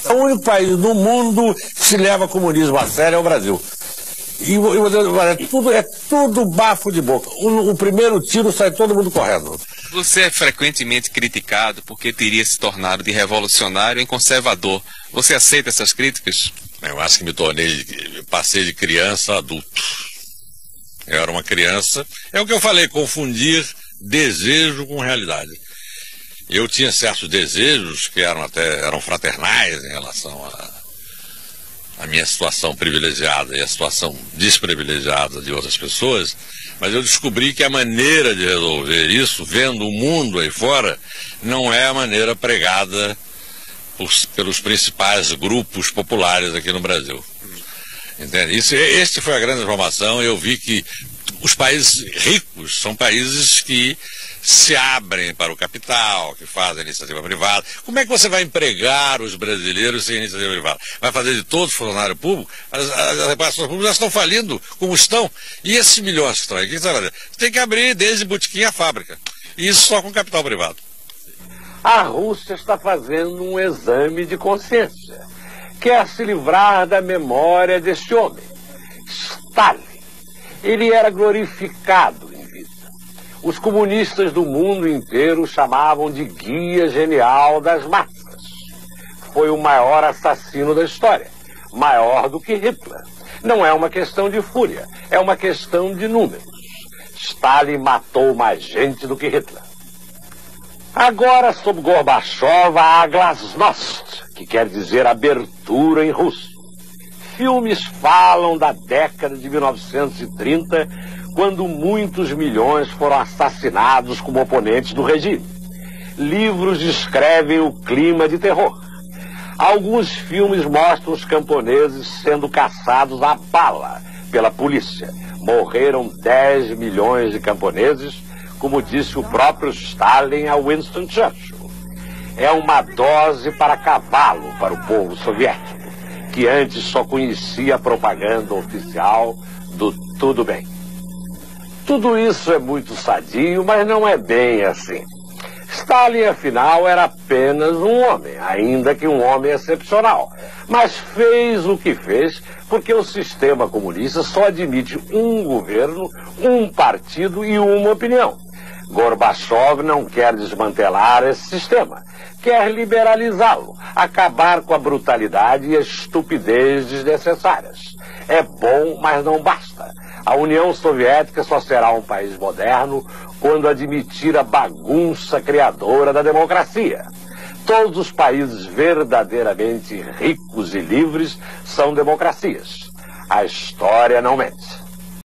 O único país do mundo que se leva comunismo a sério é o Brasil. E é tudo bafo de boca. O primeiro tiro sai todo mundo correndo. Você é frequentemente criticado porque teria se tornado de revolucionário em conservador. Você aceita essas críticas? Eu acho que passei de criança a adulto. Eu era uma criança, é o que eu falei, confundir desejo com realidade. Eu tinha certos desejos que eram fraternais em relação à minha situação privilegiada e a situação desprivilegiada de outras pessoas, mas eu descobri que a maneira de resolver isso, vendo o mundo aí fora, não é a maneira pregada pelos principais grupos populares aqui no Brasil. Entende? Este foi a grande informação. Eu vi que os países ricos são países que se abrem para o capital, que fazem iniciativa privada. Como é que você vai empregar os brasileiros sem iniciativa privada? Vai fazer de todos funcionário público? As reparações públicas já estão falindo como estão. E esses milhões que estão aí, o que você vai fazer? Você tem que abrir desde botequim a fábrica. E isso só com capital privado. A Rússia está fazendo um exame de consciência. Quer se livrar da memória deste homem, Stalin. Ele era glorificado em vida. Os comunistas do mundo inteiro o chamavam de guia genial das massas. Foi o maior assassino da história, maior do que Hitler. Não é uma questão de fúria, é uma questão de números. Stalin matou mais gente do que Hitler. Agora, sob Gorbachev, há glasnost, que quer dizer abertura em russo. Filmes falam da década de 1930, quando muitos milhões foram assassinados como oponentes do regime. Livros descrevem o clima de terror. Alguns filmes mostram os camponeses sendo caçados à bala pela polícia. Morreram 10 milhões de camponeses, como disse o próprio Stalin a Winston Churchill. É uma dose para cavalo para o povo soviético, que antes só conhecia a propaganda oficial do tudo bem. Tudo isso é muito sadio, mas não é bem assim. Stalin, afinal, era apenas um homem, ainda que um homem excepcional. Mas fez o que fez porque o sistema comunista só admite um governo, um partido e uma opinião. Gorbachev não quer desmantelar esse sistema, quer liberalizá-lo, acabar com a brutalidade e a estupidez desnecessárias. É bom, mas não basta. A União Soviética só será um país moderno quando admitir a bagunça criadora da democracia. Todos os países verdadeiramente ricos e livres são democracias. A história não mente.